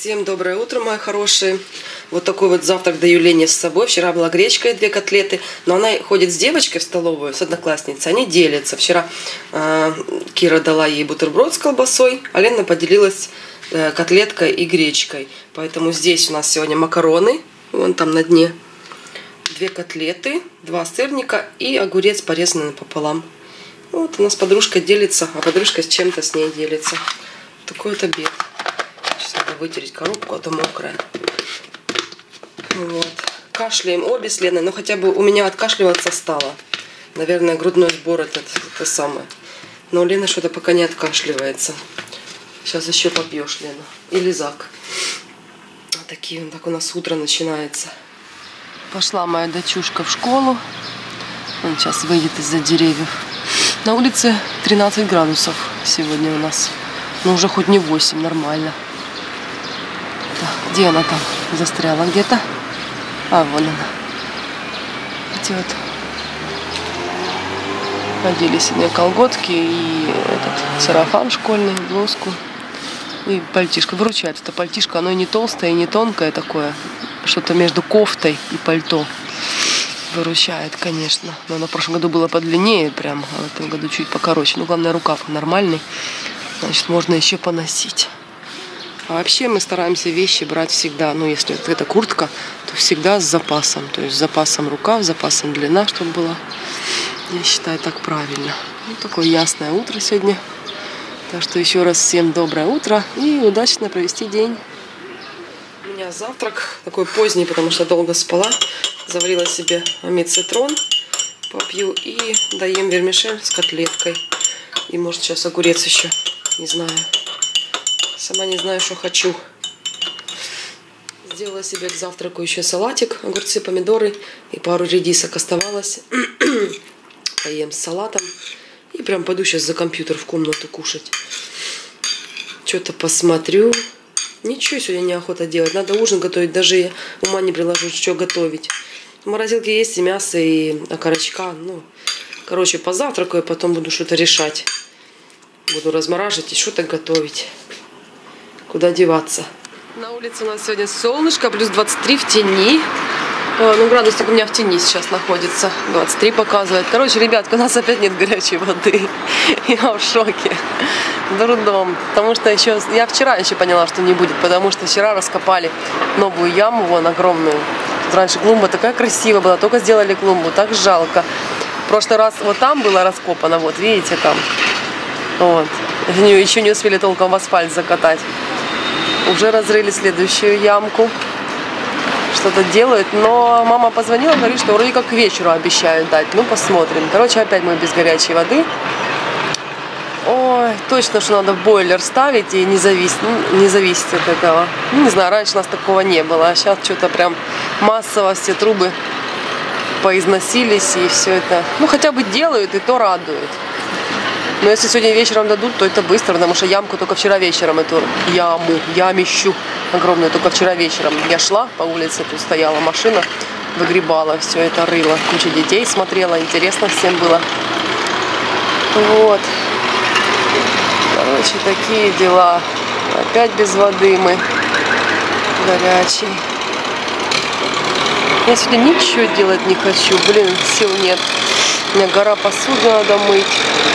Всем доброе утро, мои хорошие. Вот такой вот завтрак даю Лене с собой. Вчера была гречка и 2 котлеты. Но она ходит с девочкой в столовую, с одноклассницей. Они делятся. Вчера Кира дала ей бутерброд с колбасой, а Лена поделилась котлеткой и гречкой. Поэтому здесь у нас сегодня макароны. Вон там на дне. 2 котлеты, 2 сырника и огурец, порезанный напополам. Вот у нас подружка делится, а подружка с чем-то с ней делится. Такой вот обед. Сейчас надо вытереть коробку, а то мокрая. Вот. Кашляем обе с Леной, но хотя бы у меня откашливаться стало. Наверное, грудной сбор это самое. Но Лена что-то пока не откашливается. Сейчас еще попьешь, Лена. Или Зак. Вот такие, так у нас утро начинается. Пошла моя дочушка в школу. Он сейчас выйдет из-за деревьев. На улице 13 градусов сегодня у нас. Но уже хоть не 8, нормально. Где она там застряла где-то? А, вон она. Эти вот одели сегодня колготки и этот сарафан школьный, блузку и пальтишко. Выручает это пальтишко, оно и не толстое, и не тонкое такое. Что-то между кофтой и пальто. Выручает, конечно. Но оно в прошлом году было подлиннее прям, а в этом году чуть покороче. Ну, главное, рукав нормальный. Значит, можно еще поносить. А вообще мы стараемся вещи брать всегда, ну если это куртка, то всегда с запасом. То есть с запасом рукав, с запасом длина, чтобы было. Я считаю, так правильно. Ну, такое ясное утро сегодня. Так что еще раз всем доброе утро и удачно провести день. У меня завтрак такой поздний, потому что долго спала. Заварила себе омет-цитрон, попью и доем вермишель с котлеткой. И может сейчас огурец еще, не знаю. Сама не знаю, что хочу. Сделала себе к завтраку еще салатик, огурцы, помидоры и пару редисок оставалось. Поем с салатом. И прям пойду сейчас за компьютер в комнату кушать. Что-то посмотрю. Ничего сегодня неохота делать. Надо ужин готовить. Даже я ума не приложу, что готовить. В морозилке есть и мясо, и окорочка. Ну, короче, позавтракаю, потом буду что-то решать. Буду размораживать и что-то готовить. Куда деваться? На улице у нас сегодня солнышко, плюс 23 в тени. Ну, градусник у меня в тени сейчас находится. 23 показывает. Короче, ребятки, у нас опять нет горячей воды. Я в шоке. Дурдом. Потому что я вчера еще поняла, что не будет. Потому что вчера раскопали новую яму, вон, огромную. Тут раньше клумба такая красивая была. Только сделали клумбу. Так жалко. В прошлый раз вот там было раскопано. Вот, видите, там. Вот. Еще не успели толком в асфальт закатать. Уже разрыли следующую ямку. Что-то делают. Но мама позвонила, говорит, что вроде как к вечеру обещают дать. Ну, посмотрим. Короче, опять мы без горячей воды. Ой, точно, что надо в бойлер ставить и не зависеть от этого. Ну, не знаю, раньше у нас такого не было. А сейчас что-то прям массово все трубы поизносились. И все это, ну, хотя бы делают, и то радует. Но если сегодня вечером дадут, то это быстро, потому что ямку только вчера вечером, эту ямищу огромную, только вчера вечером. Я шла по улице, тут стояла машина, выгребала, все это рыла. Куча детей смотрела, интересно всем было. Вот. Короче, такие дела. Опять без воды мы. Горячей. Я сегодня ничего делать не хочу. Блин, сил нет. У меня гора посуды надо мыть.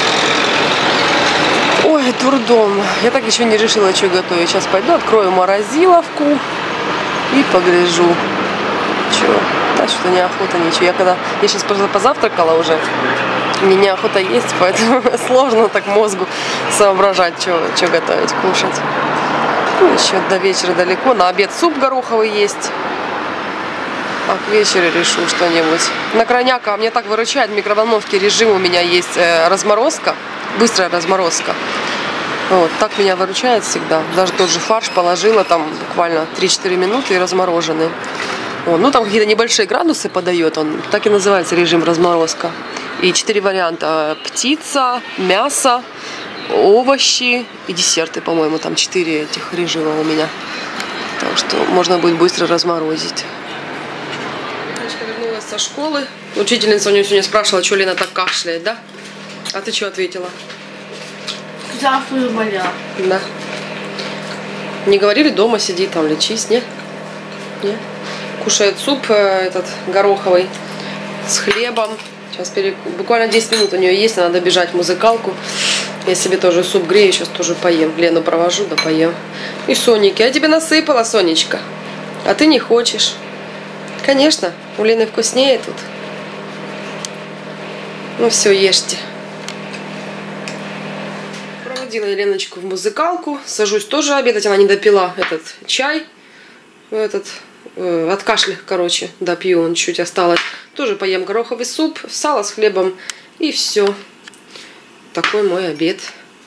Ой, дурдом. Я так еще не решила, что готовить. Сейчас пойду, открою морозиловку и погляжу. Че? Да, что-то неохота ничего. Я сейчас позавтракала уже. Мне неохота есть, поэтому сложно так мозгу соображать, что готовить, кушать. Ну, еще до вечера далеко. На обед суп гороховый есть. А к вечеру решу что-нибудь. На крайняка мне так выручает в микроволновке режим. У меня есть разморозка. Быстрая разморозка. Вот, так меня выручает всегда. Даже тот же фарш положила там буквально 3-4 минуты и размороженный. Вот, ну там какие-то небольшие градусы подает. Он так и называется режим разморозка. И 4 варианта. Птица, мясо, овощи и десерты, по-моему. Там 4 этих режима у меня. Так что можно будет быстро разморозить. Дочка вернулась со школы. Учительница у нее сегодня спрашивала, что Лена так кашляет, да? А ты что ответила? Завтра заболела. Да. Не говорили, дома сиди, там лечись, не? Не? Кушает суп этот гороховый с хлебом. Сейчас буквально 10 минут у нее есть, надо бежать в музыкалку. Я себе тоже суп грею, сейчас тоже поем. Лену провожу, да поем. И Соники, я тебе насыпала, Сонечка. А ты не хочешь. Конечно, у Лены вкуснее тут. Ну все, ешьте. Проводила Леночку в музыкалку. Сажусь тоже обедать. Она не допила этот чай. От кашля, короче, допью, он чуть осталось. Тоже поем гороховый суп, сало с хлебом и все. Такой мой обед.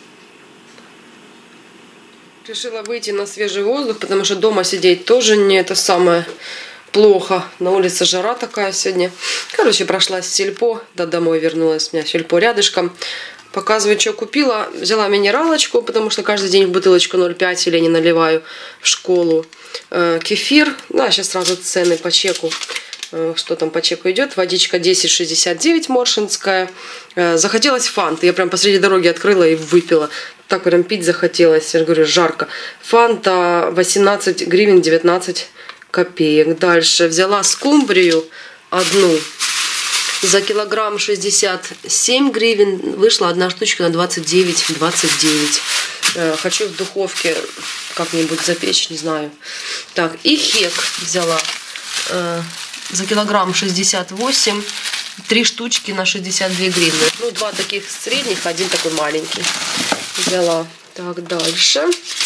Решила выйти на свежий воздух, потому что дома сидеть тоже не это самое плохо. На улице жара такая сегодня. Короче, прошлась в сельпо, да домой вернулась. У меня сельпо рядышком. Показываю, что купила. Взяла минералочку, потому что каждый день в бутылочку 0,5 или не наливаю в школу. Кефир. Да, сейчас сразу цены по чеку. Что там по чеку идет? Водичка 10,69 моршинская. Захотелось фанты. Я прям посреди дороги открыла и выпила. Так прям пить захотелось. Я же говорю, жарко. Фанта 18 гривен 19 копеек. Дальше взяла скумбрию одну. За килограмм 67 гривен. Вышла одна штучка на 29,29. Хочу в духовке как-нибудь запечь, не знаю. Так, и хек взяла. За килограмм 68. 3 штучки на 62 гривны. Ну, 2 таких средних, 1 такой маленький. Взяла. Так, дальше.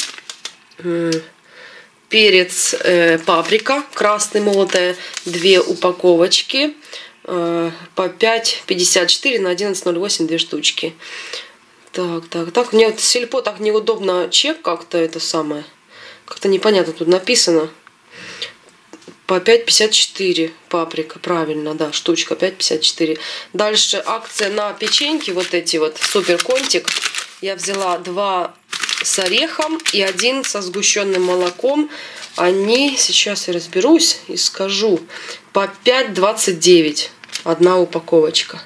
Перец, паприка красный молотая. 2 упаковочки. По 5,54 на 11,08 2 штучки. Так. Мне вот сельпо так неудобно чек как-то это самое. Как-то непонятно тут написано. По 5,54 паприка, правильно, да, штучка 5,54. Дальше акция на печеньки, вот эти вот, супер контик. Я взяла 2 с орехом и 1 со сгущенным молоком. Они, сейчас я разберусь и скажу, по 5,29 одна упаковочка.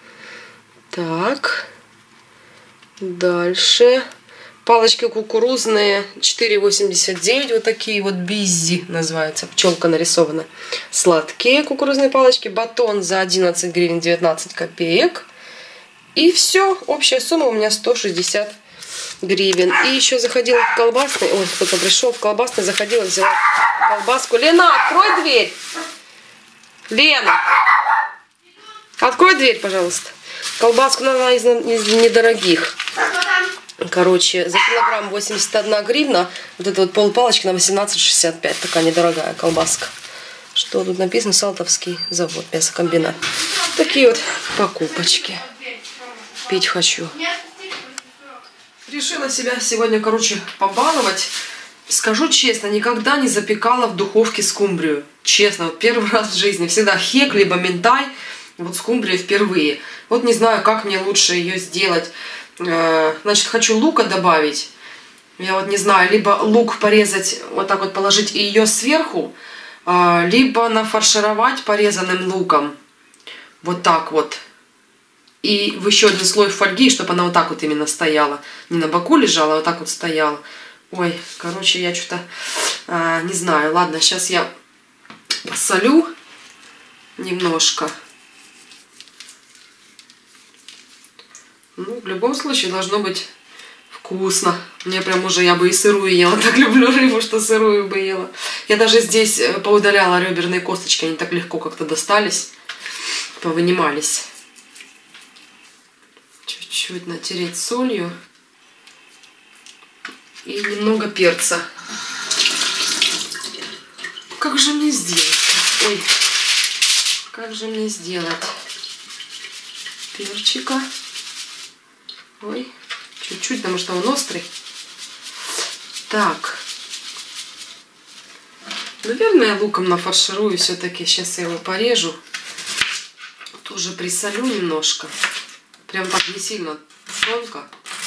Так, дальше. Палочки кукурузные 4,89, вот такие вот Биззи называется, пчелка нарисована. Сладкие кукурузные палочки, батон за 11 гривен 19 копеек. И все, общая сумма у меня 160 гривен. И еще заходила в колбасный, ой, кто-то пришел, в колбасный заходила, взяла колбаску. Лена, открой дверь! Лена, открой дверь, пожалуйста. Колбаску надо из недорогих. Короче, за килограмм 81 гривна. Вот это вот полпалочки на 18,65. Такая недорогая колбаска. Что тут написано? Салтовский завод, мясокомбинат. Такие вот покупочки. Пить хочу. Решила себя сегодня, короче, побаловать. Скажу честно, никогда не запекала в духовке скумбрию. Честно, вот первый раз в жизни. Всегда хек, либо минтай. Вот скумбрия впервые. Вот не знаю, как мне лучше ее сделать. Значит, хочу лука добавить. Я вот не знаю, либо лук порезать, вот так вот положить и ее сверху, либо нафаршировать порезанным луком. Вот так вот. И в еще один слой фольги, чтобы она вот так вот именно стояла. Не на боку лежала, а вот так вот стояла. Ой, короче, я что-то не знаю. Ладно, сейчас я посолю немножко. Ну, в любом случае должно быть вкусно. Мне прям уже, я бы и сырую ела. Так люблю рыбу, что сырую бы ела. Я даже здесь поудаляла реберные косточки. Они так легко как-то достались. Повынимались. Чуть-чуть натереть солью. И немного перца. Как же мне сделать? Ой. Как же мне сделать? Перчика. Ой, чуть-чуть, потому что он острый. Так. Наверное, луком нафарширую все-таки. Сейчас я его порежу. Тоже присолю немножко. Прям так не сильно тонко.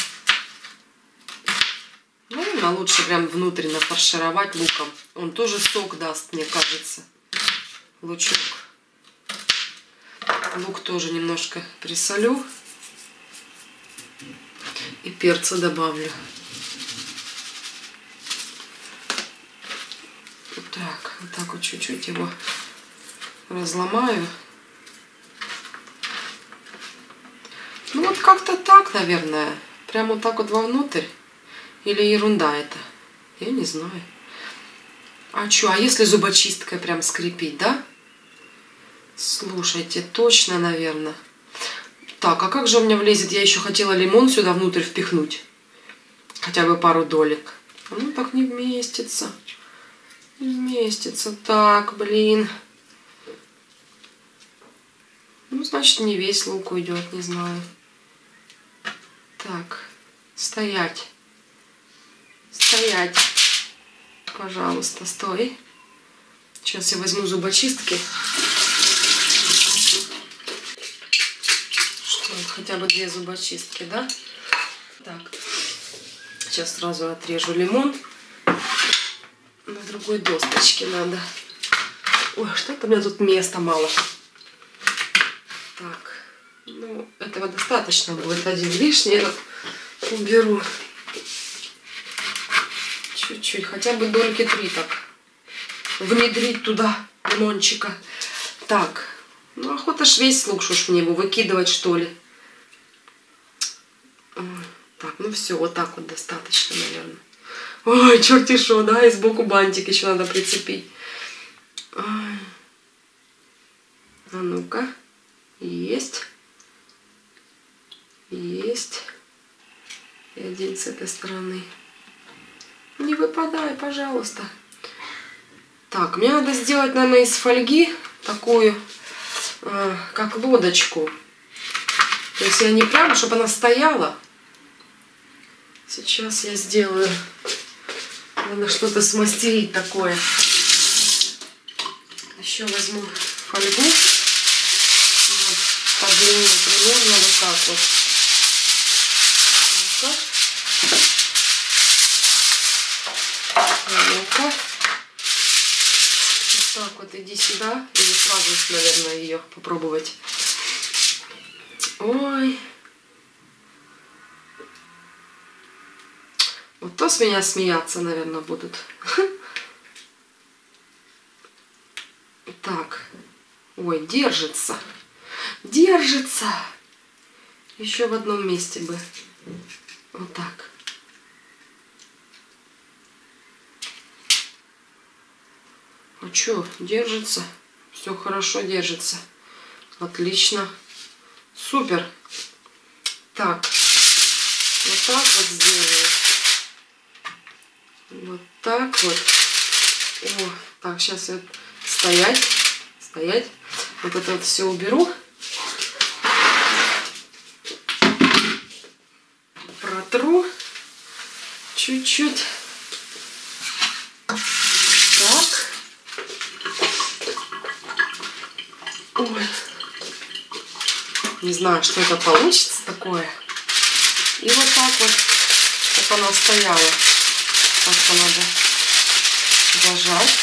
Наверное, лучше прям внутрь нафаршировать луком. Он тоже сок даст, мне кажется. Лучок. Лук тоже немножко присолю. И перца добавлю. так вот чуть-чуть его разломаю. Ну вот как-то так, наверное. Прямо вот так вот вовнутрь. Или ерунда это? Я не знаю. А что, а если зубочисткой прям скрепить, да? Слушайте, точно, наверное. Так, а как же у меня влезет? Я еще хотела лимон сюда внутрь впихнуть. Хотя бы пару долек. Ну так не вместится. Не вместится. Так, блин. Ну, значит, не весь лук уйдет, не знаю. Так, стоять. Стоять. Пожалуйста, стой. Сейчас я возьму зубочистки. Что, хотя бы 2 зубочистки, да? Так. Сейчас сразу отрежу лимон. На другой досточке надо. Ой, что-то у меня тут места мало. Так. Ну, этого достаточно будет. Один лишний этот уберу. Чуть-чуть. Хотя бы дольки 3 так. Внедрить туда лимончика. Так. Ну, охота ж весь лук, что ж мне его выкидывать, что ли. Так, ну все, вот так вот достаточно, наверное. Ой, черти шо, да, и сбоку бантик еще надо прицепить. Ой. А ну-ка. Есть. Есть. И один с этой стороны. Не выпадай, пожалуйста. Так, мне надо сделать, наверное, из фольги такую, как лодочку. То есть я не прямо, чтобы она стояла. Сейчас я сделаю. Надо что-то смастерить такое. Еще возьму фольгу. Вот, по длине примерно вот так вот. Ну-ка. Вот так вот иди сюда. Или сразу, наверное, ее попробовать. Ой. Вот то с меня смеяться, наверное, будут. Так. Ой, держится. Держится. Еще в одном месте бы. Вот так. А что, держится? Все хорошо держится. Отлично. Супер. Так. Вот так вот сделаю. Вот так вот. О, так, сейчас я... Стоять. Стоять. Вот это вот все уберу. Протру. Чуть-чуть. Так. Ой. Не знаю, что это получится такое. И вот так вот, чтобы она стояла. Как-то надо зажать.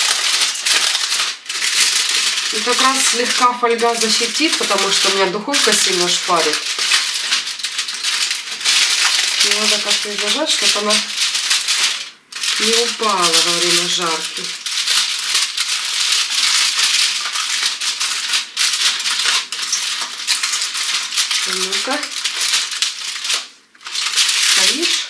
И как раз слегка фольга защитит, потому что у меня духовка сильно шпарит. И надо как-то зажать, чтобы она не упала во время жарки. Ну-ка. Стоишь?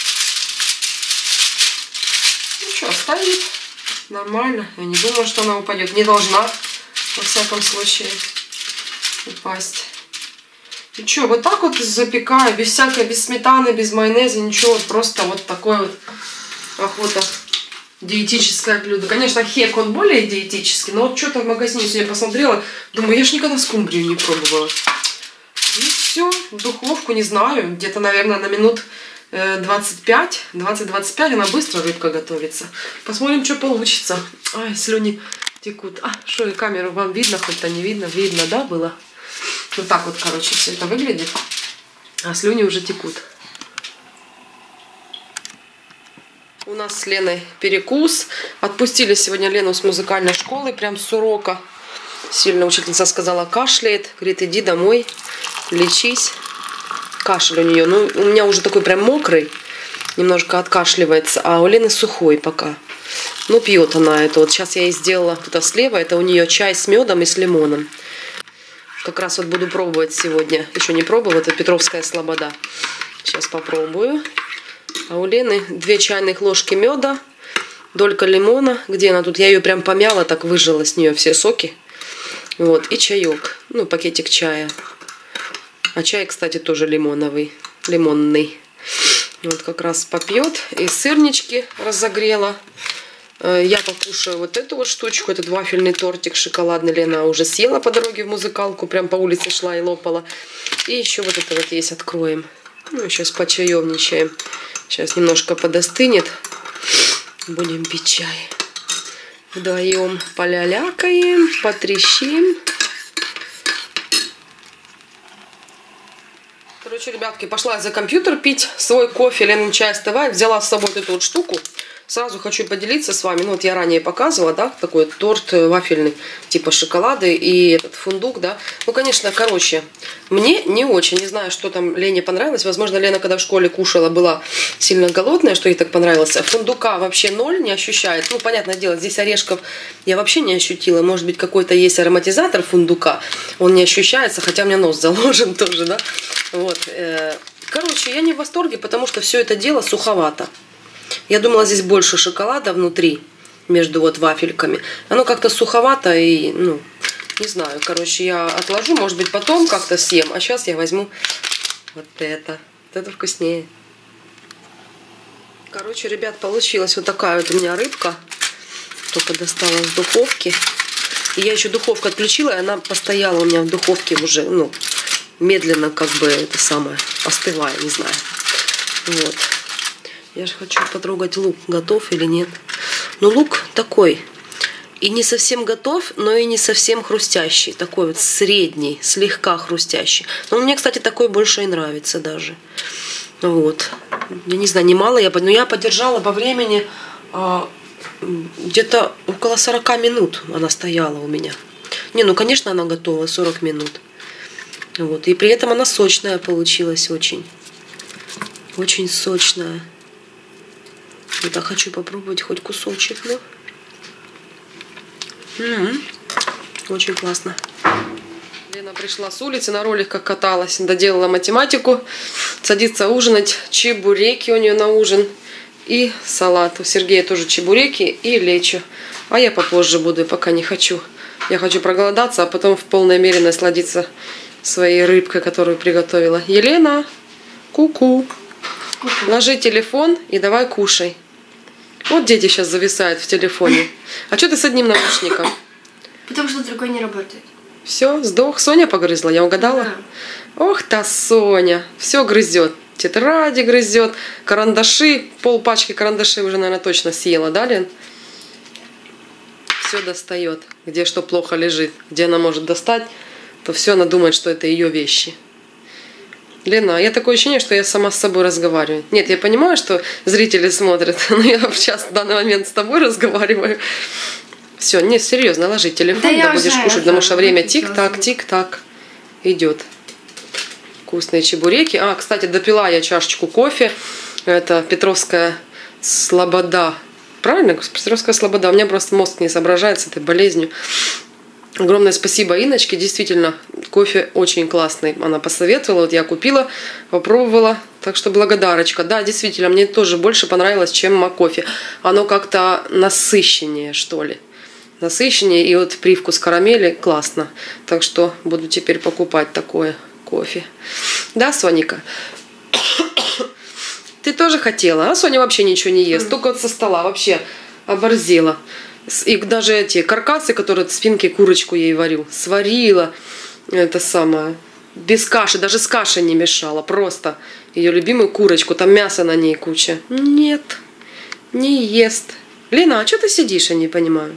Ну что, стоит. Нормально. Я не думаю, что она упадет. Не должна, во всяком случае, упасть. И что, вот так вот запекаю, без всякой, без сметаны, без майонеза, ничего. Вот просто вот такое вот охота. Диетическое блюдо. Конечно, хек он более диетический, но вот что-то в магазине сегодня посмотрела, думаю, я ж никогда скумбрию не пробовала. И все, в духовку, не знаю, где-то, наверное, на минут 25, 20-25 она быстро, рыбка готовится. Посмотрим, что получится. Ай, слюни текут. А, что, и камеру вам видно, хоть-то не видно? Видно, да, было? Вот так вот, короче, все это выглядит. А слюни уже текут. У нас с Леной перекус. Отпустили сегодня Лену с музыкальной школы, прям с урока. Сильно учительница сказала, кашляет. Говорит, иди домой, лечись. Кашель у нее. Ну, у меня уже такой прям мокрый. Немножко откашливается. А у Лены сухой пока. Ну, пьет она это. Вот сейчас я ей сделала это слева. Это у нее чай с медом и с лимоном. Как раз вот буду пробовать сегодня. Еще не пробовала. Это Петровская слобода. Сейчас попробую. А у Лены 2 чайных ложки меда, долька лимона. Где она тут? Я ее прям помяла, так выжила с нее все соки. Вот. И чаек. Ну, пакетик чая. А чай, кстати, тоже лимонный. Вот как раз попьет. И сырнички разогрела. Я покушаю вот эту вот штучку. Этот вафельный тортик шоколадный. Лена уже съела по дороге в музыкалку. Прям по улице шла и лопала. И еще вот это вот есть. Откроем. Ну, сейчас почаевничаем. Сейчас немножко подостынет. Будем пить чай. Вдвоем полялякаем, потрещим. Короче, ребятки, пошла я за компьютер пить свой кофе, Ленин чай остывает. Взяла с собой эту вот штуку. Сразу хочу поделиться с вами. Ну, вот я ранее показывала, да, такой торт вафельный, типа шоколады и этот фундук, да. Ну, конечно, короче, мне не очень. Не знаю, что там Лене понравилось. Возможно, Лена, когда в школе кушала, была сильно голодная, что ей так понравилось. А фундука вообще 0 не ощущает. Ну, понятное дело, здесь орешков я вообще не ощутила. Может быть, какой-то есть ароматизатор фундука. Он не ощущается, хотя у меня нос заложен тоже, да. Вот. Короче, я не в восторге, потому что все это дело суховато. Я думала, здесь больше шоколада внутри, между вот вафельками. Оно как-то суховато и, ну, не знаю. Короче, я отложу, может быть, потом как-то съем. А сейчас я возьму вот это. Вот это вкуснее. Короче, ребят, получилась вот такая вот у меня рыбка. Только достала из духовки. И я еще духовку отключила, и она постояла у меня в духовке уже, ну, медленно как бы это самое, остывая, не знаю. Вот. Я же хочу потрогать лук, готов или нет. Ну, лук такой. И не совсем готов, но и не совсем хрустящий. Такой вот средний, слегка хрустящий. Но мне, кстати, такой больше и нравится даже. Вот. Я не знаю, немало я... Но я подержала по времени где-то около 40 минут она стояла у меня. Не, ну, конечно, она готова, 40 минут. Вот. И при этом она сочная получилась очень. Очень сочная. Вот так хочу попробовать хоть кусочек, ну. Очень классно. Лена пришла с улицы, на роликах каталась, доделала математику, садится ужинать. Чебуреки у нее на ужин и салат. У Сергея тоже чебуреки и лечо. А я попозже буду, пока не хочу. Я хочу проголодаться, а потом в полной мере насладиться своей рыбкой, которую приготовила. Елена, ку-ку. Ложи телефон и давай кушай. Вот дети сейчас зависают в телефоне. А что ты с одним наушником? Потому что другой не работает. Все, сдох. Соня погрызла, я угадала? Да. Ох та Соня. Все грызет. Тетради грызет, карандаши. Полпачки карандашей уже, наверное, точно съела, да, Лен? Все достает. Где что плохо лежит. Где она может достать, то все она думает, что это ее вещи. Лена, я такое ощущение, что я сама с собой разговариваю. Нет, я понимаю, что зрители смотрят, но я сейчас в данный момент с тобой разговариваю. Все, не, серьезно, ложи телефон, да будешь кушать, потому что время тик-так идет. Вкусные чебуреки. А, кстати, допила я чашечку кофе. Это Петровская слобода. Правильно? Петровская слобода. У меня просто мозг не соображает с этой болезнью. Огромное спасибо Инночке, действительно, кофе очень классный. Она посоветовала, вот я купила, попробовала, так что благодарочка. Да, действительно, мне тоже больше понравилось, чем Макофе. Оно как-то насыщеннее, что ли. Насыщеннее, и вот привкус карамели классно. Так что буду теперь покупать такое кофе. Да, Соника? Ты тоже хотела, а Соня вообще ничего не ест, только вот со стола вообще оборзела. И даже эти каркасы, которые от спинки курочку ей варю, сварила, это самое, без каши, даже с кашей не мешала, просто ее любимую курочку, там мясо на ней куча. Нет, не ест. Лена, а что ты сидишь, я не понимаю?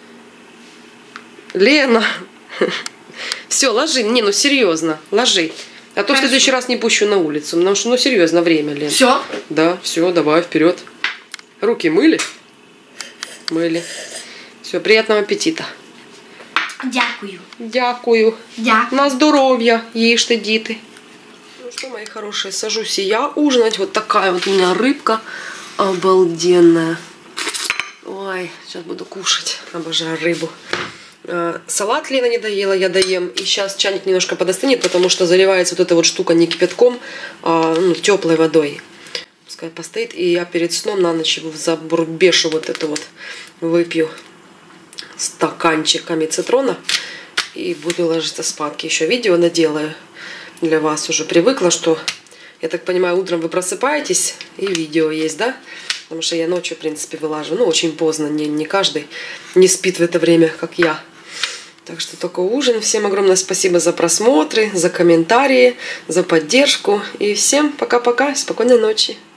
Лена, все, ложи, не, ну серьезно, ложи. А то в следующий раз не пущу на улицу, потому что, ну серьезно, время, Лена. Все? Да, все, давай, вперед. Руки мыли? Мыли. Все, приятного аппетита. Дякую. Дякую. Дякую. На здоров'я, їжте, діти. Ну что, мои хорошие, сажусь и я ужинать. Вот такая вот у меня рыбка обалденная. Ой, сейчас буду кушать. Обожаю рыбу. Салат Лена не доела, я доем. И сейчас чайник немножко подостынет, потому что заливается вот эта вот штука не кипятком, а теплой водой. Пускай постоит. И я перед сном на ночь забурбешу вот это вот. Выпью стаканчиками цитрона. И буду ложиться спадки. Еще видео наделаю для вас. Уже привыкла, что, я так понимаю, утром вы просыпаетесь и видео есть, да? Потому что я ночью, в принципе, вылаживаю. Ну, очень поздно. Не каждый не спит в это время, как я. Так что только ужин. Всем огромное спасибо за просмотры, за комментарии, за поддержку. И всем пока-пока. Спокойной ночи.